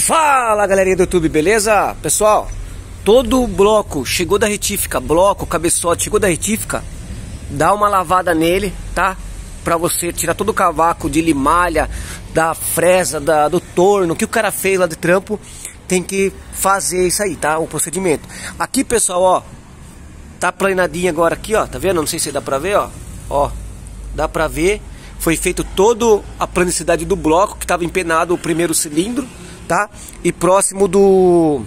Fala, galerinha do YouTube, beleza? Pessoal, todo bloco chegou da retífica, bloco, cabeçote chegou da retífica, dá uma lavada nele, tá? Pra você tirar todo o cavaco de limalha, da fresa, do torno, que o cara fez lá de trampo. Tem que fazer isso aí, tá? O procedimento. Aqui, pessoal, ó, tá planadinho agora aqui, ó, tá vendo? Não sei se dá pra ver, ó. Ó, dá pra ver. Foi feito toda a planicidade do bloco, que estava empenado o primeiro cilindro, tá? E próximo do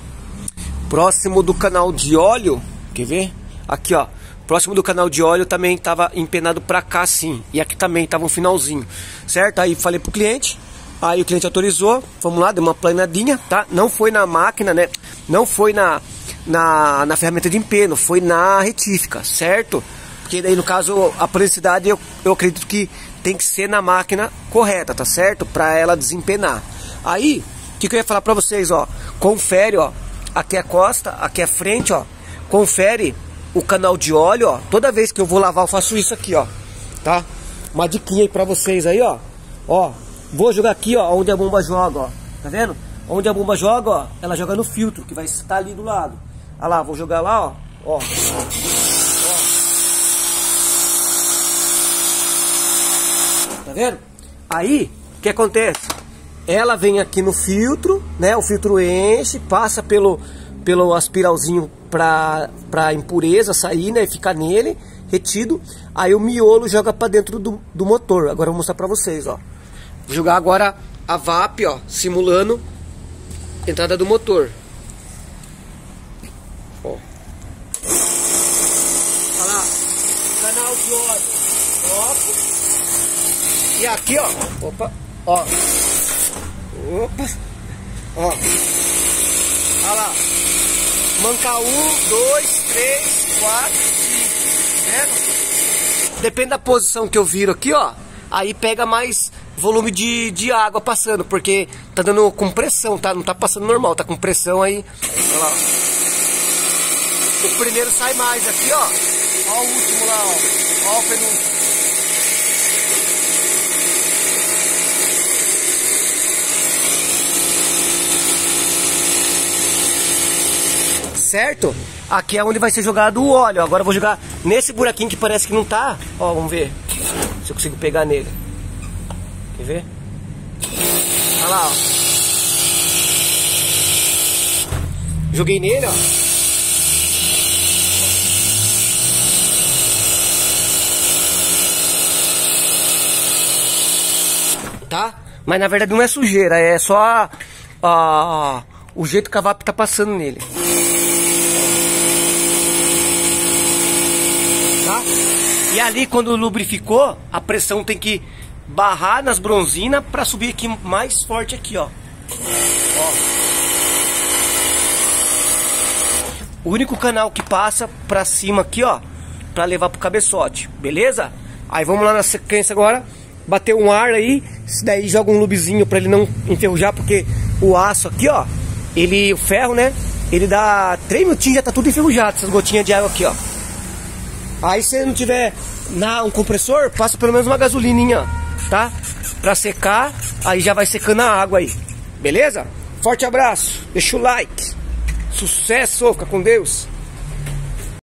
canal de óleo, quer ver? Aqui, ó, próximo do canal de óleo também estava empenado pra cá, sim. E aqui também tava um finalzinho, certo? Aí falei pro cliente, aí o cliente autorizou, vamos lá, deu uma planadinha, tá? Não foi na máquina, né? Não foi na ferramenta de empeno, foi na retífica, certo? Porque daí, no caso, a planicidade eu acredito que tem que ser na máquina correta, tá certo? Pra ela desempenar. Aí, o que eu ia falar pra vocês, ó. Confere, ó. Aqui é a costa, aqui é a frente, ó. Confere o canal de óleo, ó. Toda vez que eu vou lavar, eu faço isso aqui, ó. Tá? Uma diquinha aí pra vocês aí, ó. Ó, vou jogar aqui, ó, onde a bomba joga, ó. Tá vendo? Onde a bomba joga, ó, ela joga no filtro, que vai estar ali do lado. Olha lá, vou jogar lá, ó. Ó. Tá vendo? Aí, o que acontece? Ela vem aqui no filtro, né? O filtro enche, passa pelo aspiralzinho pra impureza sair, né? E ficar nele, retido. Aí o miolo joga pra dentro do motor. Agora eu vou mostrar pra vocês, ó. Vou jogar agora a VAP, ó, simulando a entrada do motor. Ó. Olha lá, canal de óleo, bloco. E aqui, ó, opa, ó, opa, ó, olha lá, manca 1, 2, 3, 4, 5, vendo? Depende da posição que eu viro aqui, ó, aí pega mais volume de água passando, porque tá dando com pressão, tá? Não tá passando normal, tá com pressão aí, olha lá, o primeiro sai mais aqui, ó, ó o último lá, ó o penúltimo. Certo? Aqui é onde vai ser jogado o óleo. Agora eu vou jogar nesse buraquinho que parece que não tá. Ó, vamos ver se eu consigo pegar nele. Quer ver? Olha lá, ó. Joguei nele, ó. Tá? Mas na verdade não é sujeira, é só o jeito que a VAP tá passando nele. Tá? E ali, quando lubrificou, a pressão tem que barrar nas bronzinas para subir aqui mais forte aqui, ó. Ó. O único canal que passa para cima aqui, ó, para levar pro cabeçote, beleza? Aí vamos lá na sequência agora, bater um ar aí, se daí joga um lubrizinho para ele não enferrujar, porque o aço aqui, ó, o ferro, né, ele dá 3 minutinhos já tá tudo enferrujado, essas gotinhas de água aqui, ó. Aí se não tiver um compressor, passa pelo menos uma gasolininha, tá? Pra secar, aí já vai secando a água aí. Beleza? Forte abraço, deixa o like. Sucesso, fica com Deus.